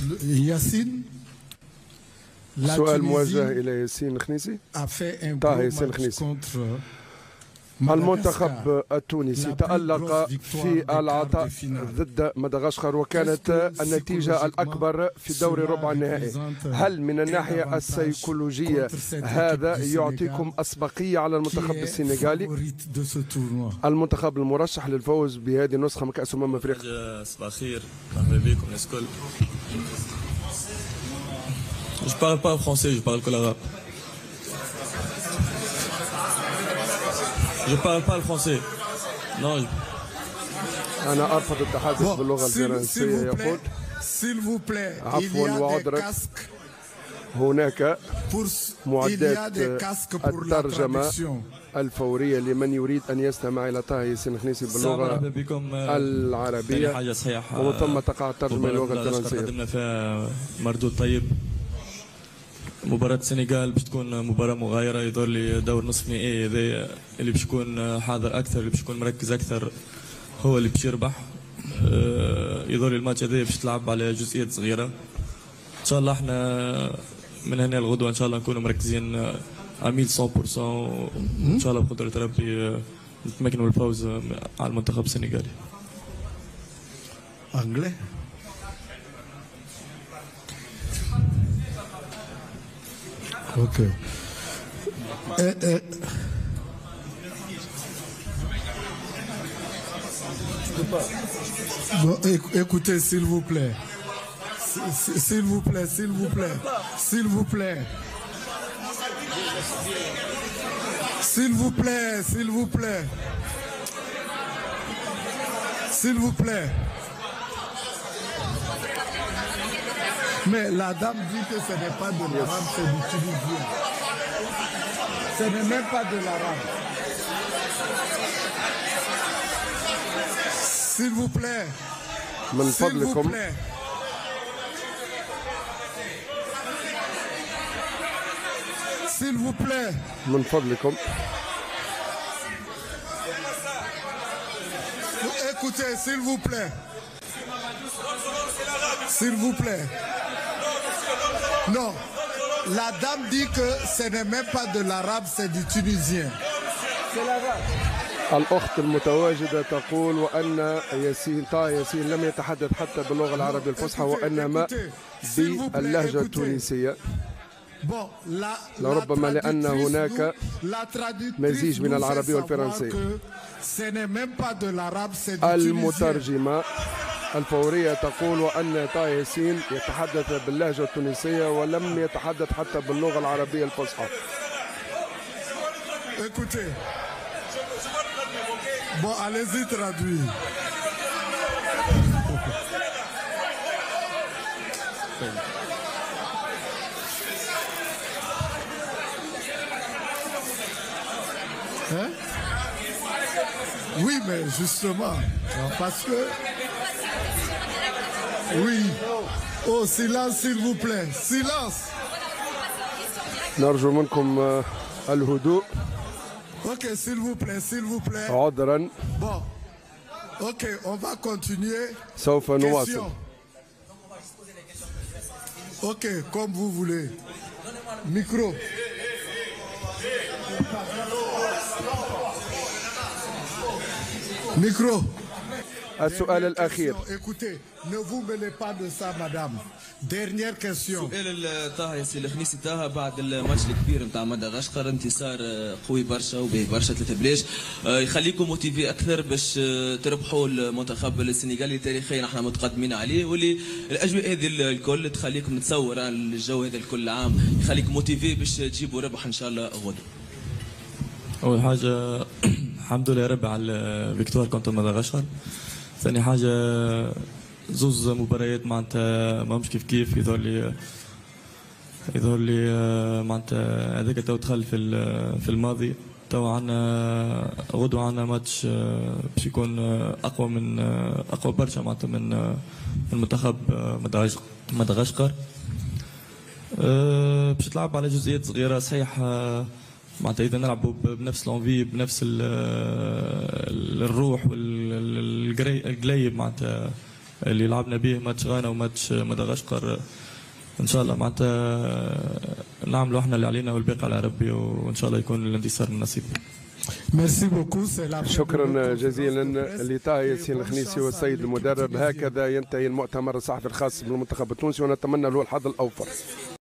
Yacine. سؤال موجه إلى ياسين الخنيسي. طه ياسين الخنيسي. المنتخب التونسي تألق في العطاء ضد مدغشقر وكانت النتيجة الأكبر في دوري ربع النهائي. هل من الناحية السيكولوجية هذا يعطيكم أسبقية على المنتخب السنغالي؟ المنتخب المرشح للفوز بهذه النسخة من كأس أفريقيا. صباح الخير، مرحبا بكم الناس الكل. Je parle pas français, je parle que l'arabe. Je parle pas le français. Non. أنا أرفض التحدث باللغة الفرنسية. يقول عفوا وعذرا، هناك معدات الترجمة الفورية لمن يريد أن يستمع إلى طه ياسين الخنيسي باللغة العربية، ومن ثم تقع الترجمة للغة الفرنسية. قدمنا فيها مردود طيب. مباراة السنغال باش تكون مباراة مغايرة، يظهر لي دور نصف نهائي هذا اللي باش يكون حاذر أكثر، اللي باش يكون مركز أكثر هو اللي باش يربح. يظهر لي الماتش هذا باش تلعب على جزئيات صغيرة. إن شاء الله احنا من هنا لغدوة إن شاء الله نكونوا مركزين 100%، وإن شاء الله بقدرة ربي نتمكنوا من الفوز على المنتخب السنغالي. Anglais. Ok. Bon, écoutez, s'il vous plaît. S'il vous plaît, s'il vous plaît. S'il vous plaît. S'il vous plaît, s'il vous plaît. S'il vous plaît. Mais la dame dit que ce n'est pas de l'arabe, c'est du tunisien. Ce n'est même pas de l'arabe. S'il vous plaît. S'il vous plaît. S'il vous plaît. من فضلكم. Écoutez, s'il vous plaît. S'il vous plaît. Non, la dame dit que ce n'est même pas de l'arabe, c'est du tunisien. C'est l'arabe. الأخت المتواجدة تقول وأن طه ياسين لم يتحدث حتى باللغة العربية الفصحى وإنما باللهجة التونسية، لربما لأن هناك مزيج من العربية والفرنسية. المترجمة الفورية تقول وأن طه ياسين يتحدث باللهجة التونسية ولم يتحدث حتى باللغة العربية الفصحى. Écoutez. Bon, allez-y traduire. Hein? Oui, mais justement, parce que... Oui. Oh, silence, s'il vous plaît. Silence. نرجو منكم الهدوء. Ok, s'il vous plaît, s'il vous plaît. عذرا. Bon. Ok, on va continuer. سوف نواصل. Ok, comme vous voulez. Micro. Micro. السؤال الأخير. Écoutez, ne vous mêlez pas de ça, madame. Dernière question. سؤال طه ياسين الخنيسي. طه، بعد الماتش الكبير نتاع مدغشقر، انتصار قوي برشا وباهي برشا 3-0، يخليكم موتيفي اكثر باش تربحوا المنتخب السنغالي تاريخيا احنا متقدمين عليه، واللي الاجواء هذه الكل تخليكم نتصور الجو هذا الكل عام يخليكم موتيفي باش تجيبوا ربح ان شاء الله غدوه. اول حاجه الحمد لله ربي على الفيكتوار كونتر مدغشقر. ثاني حاجه زوز مباريات معناتها ماهمش كيف يظهر لي معناتها هذاك تو دخل في الماضي. تو عندنا غدوة عندنا ماتش باش يكون اقوى برشا معناتها من المنتخب مدغشقر. باش تلعب على جزئيات صغيرة صحيح، معناتها اذا نلعبوا بنفس لونفي بنفس الروح والقليب معناتها اللي لعبنا به ماتش غانا وماتش مدغشقر ان شاء الله معناتها نعملوا احنا اللي علينا والباقي على ربي، وان شاء الله يكون الانتصار من نصيب. شكرا جزيلا لطه ياسين الخنيسي والسيد المدرب. هكذا ينتهي المؤتمر الصحفي الخاص بالمنتخب التونسي ونتمنى له الحظ الاوفر.